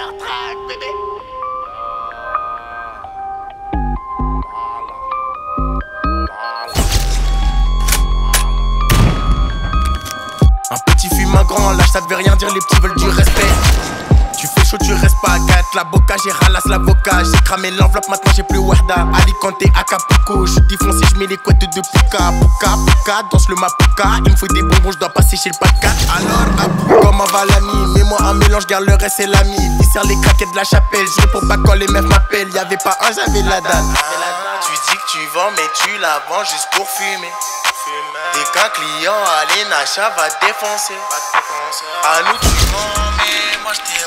track, bébé. Un petit fume un grand, lâche ça devait rien dire, les petits veulent du respect. Tu fais chaud, tu restes pas à 4, la boca, j'ai ralasse l'avocat. J'ai cramé l'enveloppe, maintenant j'ai plus Wahda. Alicante, Acapulco, je suis défoncé, je mets les couettes de Puka. Puka, Puka, danse le Mapuka. Il me faut des bonbons, je dois passer chez le pas de 4. Alors, Abou, comment va l'ami? Mets-moi un mélange, garde le reste, c'est l'ami. Viscère les craquettes de la chapelle, je réponds pas quand les meufs m'appellent. Y'avait pas un, j'avais la dalle. Tu dis que tu vends, mais tu la vends juste pour fumer. Et qu'un client à l'Enacha va défoncer. À nous tu mens, mais moi je t'ai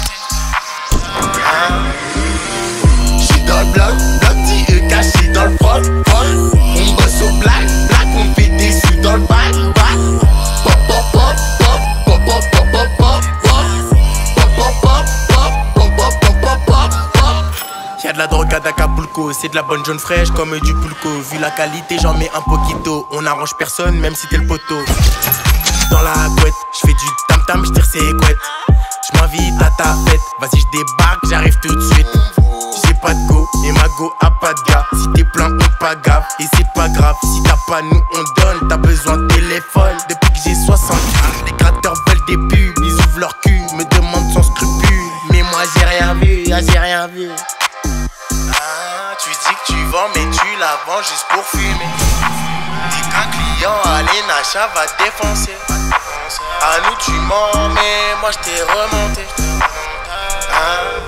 remonté. J'suis dans le bloc, petit E caché dans le froc. On bosse au black, on fait des sous dans le bac. Pop pop pop pop pop pop pop pop pop pop pop pop pop pop pop. Y'a de la drogue à Acapulco, c'est de la bonne jaune fraîche comme du pulco. Vu la qualité, j'en mets un poquito. On arrange personne, même si t'es le poteau. Dans la couette, j'fais du tam-tam, j'tire ses couettes. J'm'invite à ta fête, vas-y j'débarque, j'arrive tout de suite. J'ai pas de go, et ma go a pas de gars. Si t'es plein, on pas gaffe, et c'est pas grave. Si t'as pas, nous on donne, t'as besoin de téléphone. Depuis que j'ai 60 ans, les créateurs veulent des pubs. Ils ouvrent leur cul, me demandent sans scrupule. Mais moi j'ai rien vu, j'ai rien vu. Tu dis que tu vends, mais tu la vends juste pour fumer. Dis qu'un client à l'Enacha va défoncer. À nous tu mens, mais moi je t'ai remonté.